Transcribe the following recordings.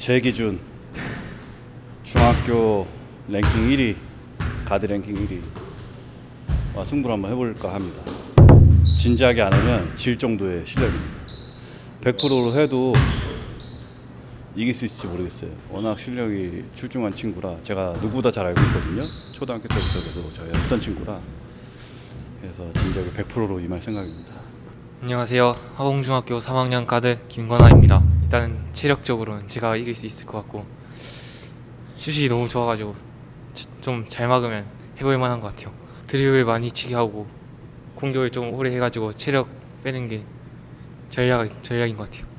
제 기준 중학교 랭킹 1위, 가드 랭킹 1위 승부를 한번 해볼까 합니다. 진지하게 안 하면 질 정도의 실력입니다. 100%로 해도 이길 수 있을지 모르겠어요. 워낙 실력이 출중한 친구라 제가 누구보다 잘 알고 있거든요. 초등학교 때부터 계속 저희 했던 친구라. 그래서 진지하게 100%로 임할 생각입니다. 안녕하세요. 하봉중학교 3학년 가드 김건아입니다. 일단은 체력적으로는 제가 이길 수 있을 것 같고 슛이 너무 좋아가지고 좀 잘 막으면 해볼 만한 것 같아요. 드리블 많이 치게 하고 공격을 좀 오래 해가지고 체력 빼는 게 전략인 것 같아요.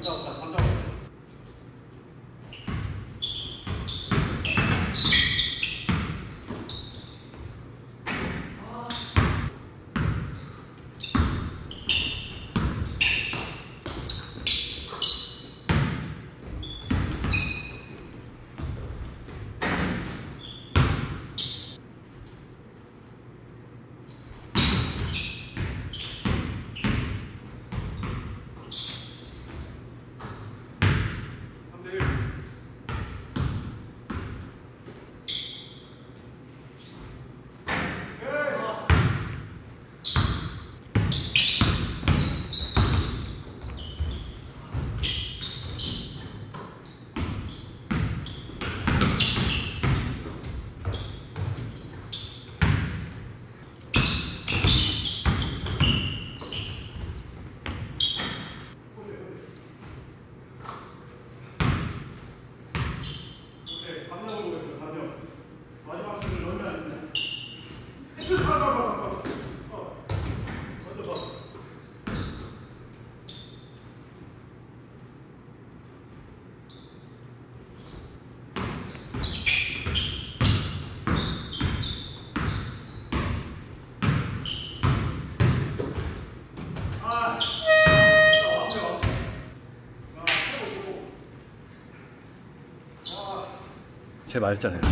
제가 말했잖아요.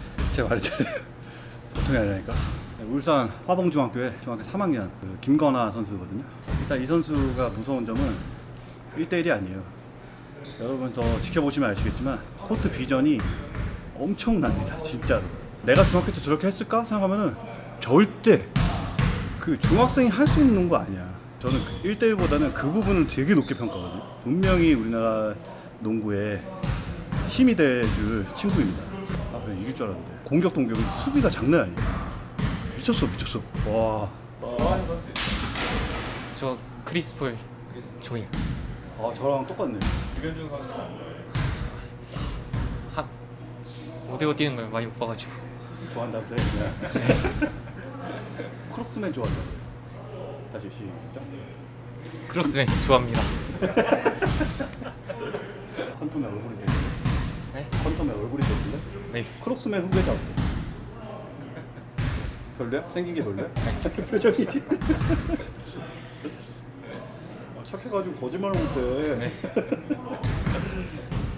보통이 아니라니까. 울산 화봉중학교의 중학교 3학년 김건아 선수거든요. 일단 이 선수가 무서운 점은 1대1이 아니에요. 여러분 저 지켜보시면 아시겠지만 코트 비전이 엄청납니다. 진짜로. 내가 중학교 때 저렇게 했을까 생각하면은 절대 그 중학생이 할 수 있는 거 아니야. 저는 1대1보다는 그 부분을 되게 높게 평가하거든요. 분명히 우리나라 농구에 힘이 돼줄 친구입니다. 아, 그래 이길 줄 알았는데. 공격 동격이 수비가 장난 아니야. 미쳤어. 와. 저 크리스폴 조이요. 아 저랑 똑같네. 유현준 선수. 한 5대5 뛰는 걸 많이 못 봐가지고. 좋아한다는데 그냥. 크로스맨 좋아한다. 다시 시작. 크로스맨 좋아합니다. 컨텀의 얼굴이 되는데. 네? 컨텀의 얼굴이 되는데. 네. 크로스맨 후계자 어때? 별로야? 생긴 게 별로야? 표정이. 착해가지고 거짓말을 못해. 네.